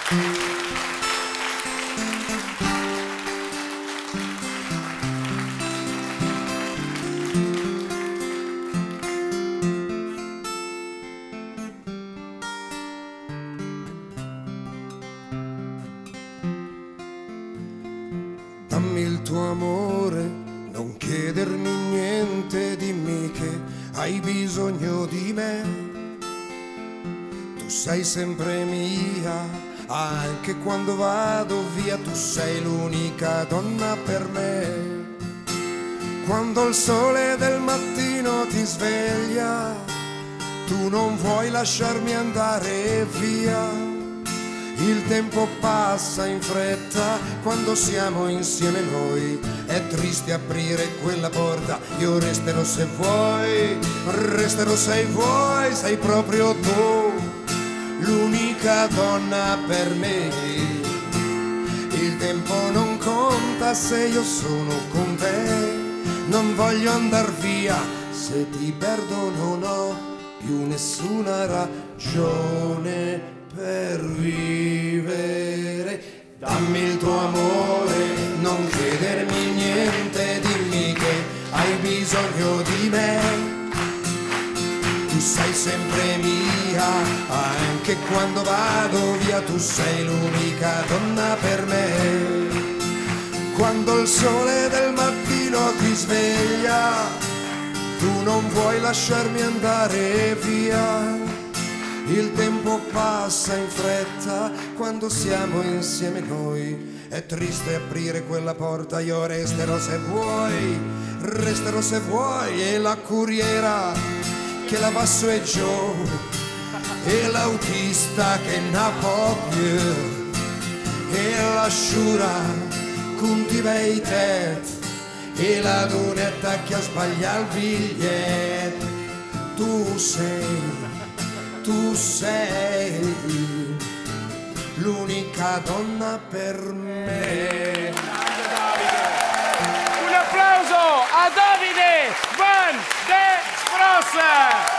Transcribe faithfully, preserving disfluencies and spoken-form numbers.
Dammi il tuo amore, non chiedermi niente, dimmi che hai bisogno di me. Tu sei sempre mia, anche quando vado via, tu sei l'unica donna per me. Quando il sole del mattino ti sveglia, tu non vuoi lasciarmi andare via. Il tempo passa in fretta quando siamo insieme noi. È triste aprire quella porta, io resterò se vuoi, resterò se vuoi, sei proprio tu, l'unica donna per me. Il tempo non conta se io sono con te, non voglio andar via, se ti perdo non ho più nessuna ragione per vivere. Dammi il tuo amore, non chiedermi niente, dimmi che hai bisogno di me. Tu sei sempre mia, anche quando vado via, tu sei l'unica donna per me. Quando il sole del mattino ti sveglia, tu non vuoi lasciarmi andare via. Il tempo passa in fretta quando siamo insieme noi. È triste aprire quella porta, io resterò se vuoi, resterò se vuoi. E la corriera che la va su e giù, e l'autista che n'a può più, e la sciura con ti bei tet, e la donetta che ha sbagliato il biglietto. Tu sei, tu sei l'unica donna per me. Un applauso a Davide Van de Spross.